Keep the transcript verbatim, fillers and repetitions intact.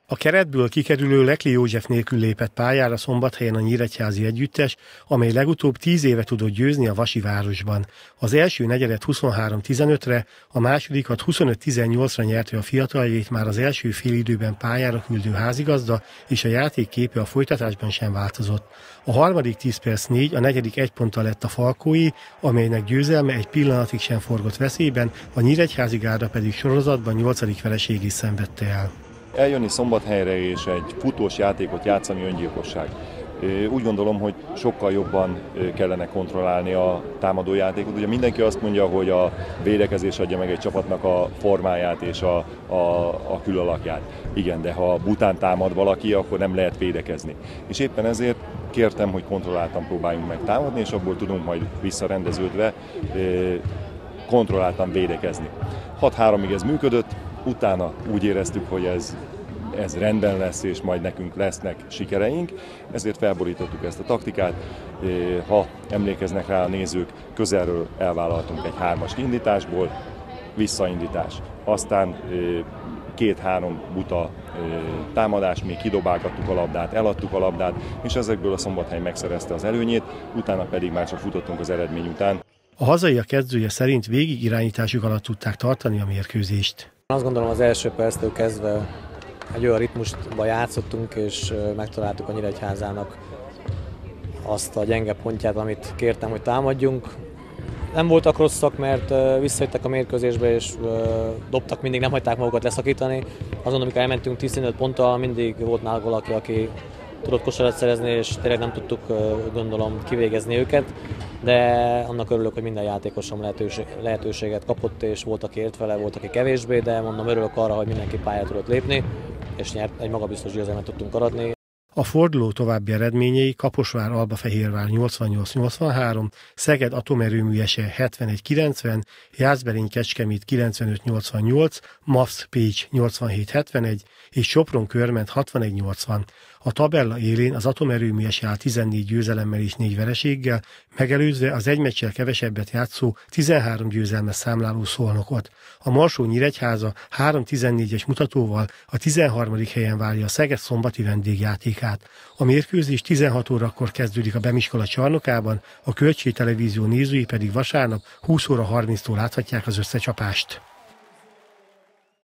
A keretből kikerülő Lekli József nélkül lépett pályára Szombathelyen a nyíregyházi együttes, amely legutóbb tíz éve tudott győzni a Vasi városban. Az első negyedet huszonhárom tizenötre, a másodikat huszonöt tizennyolcra nyerte a fiataljait már az első félidőben pályára küldő házigazda, és a játék képe a folytatásban sem változott. A harmadik tíz perc négy, a negyedik egy ponttal lett a Falkói, amelynek győzelme egy pillanatig sem forgott veszélyben, a nyíregyházi gárda pedig sorozatban nyolcadik vereségét szenvedte el. Eljönni Szombathelyre és egy futós játékot játszani öngyilkosság. Úgy gondolom, hogy sokkal jobban kellene kontrollálni a támadójátékot. Ugye mindenki azt mondja, hogy a védekezés adja meg egy csapatnak a formáját és a, a, a külalakját. Igen, de ha bután támad valaki, akkor nem lehet védekezni. És éppen ezért kértem, hogy kontrolláltan próbáljunk meg támadni, és abból tudunk majd visszarendeződve kontrolláltan védekezni. hat háromig ez működött, utána úgy éreztük, hogy ez, ez rendben lesz, és majd nekünk lesznek sikereink, ezért felborítottuk ezt a taktikát. Ha emlékeznek rá a nézők, közelről elvállaltunk egy hármas indításból, visszaindítás. Aztán két-három buta támadás, még kidobálgattuk a labdát, eladtuk a labdát, és ezekből a Szombathely megszerezte az előnyét, utána pedig már csak futottunk az eredmény után. A hazaiak edzője szerint végig irányításuk alatt tudták tartani a mérkőzést. Azt gondolom, az első perctől kezdve egy olyan ritmusban játszottunk, és megtaláltuk a Nyíregyházának azt a gyenge pontját, amit kértem, hogy támadjunk. Nem voltak rosszak, mert visszajöttek a mérkőzésbe, és dobtak mindig, nem hagyták magukat leszakítani. Azon, amikor elmentünk tizenöt ponttal, mindig volt náluk valaki, aki tudott kosarat szerezni, és tényleg nem tudtuk, gondolom, kivégezni őket, de annak örülök, hogy minden játékosom lehetőség, lehetőséget kapott, és volt, aki ért vele, volt, aki kevésbé, de mondom, örülök arra, hogy mindenki pályára tudott lépni, és nyert, egy magabiztos győzelmet tudtunk aratni. A forduló további eredményei Kaposvár-Albafehérvár nyolcvannyolc nyolcvanhárom, Szeged Atomerőmű-Ese hetvenegy kilencven, Jászberény-Kecskemét kilencvenöt nyolcvannyolc, MAFS Pécs nyolcvanhét hetvenegy és Sopron-Körment hatvanegy nyolcvan. A tabella élén az Atomerőmű-Ese áll tizennégy győzelemmel és négy vereséggel, megelőzve az egy meccsel kevesebbet játszó tizenhárom győzelmes számláló Szolnokot. A Marsó-Nyíregyháza három tizennégyes mutatóval a tizenharmadik helyen várja a Szeged szombati vendégjátékát. A mérkőzés tizenhat órakor kezdődik a Bemiskola csarnokában, a Kölcsey Televízió nézői pedig vasárnap húsz óra harminctól láthatják az összecsapást.